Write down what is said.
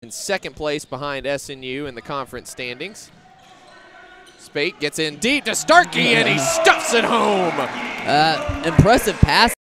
in second place behind SNU in the conference standings. Spate gets in deep to Starkey, and he stuffs it home. Impressive pass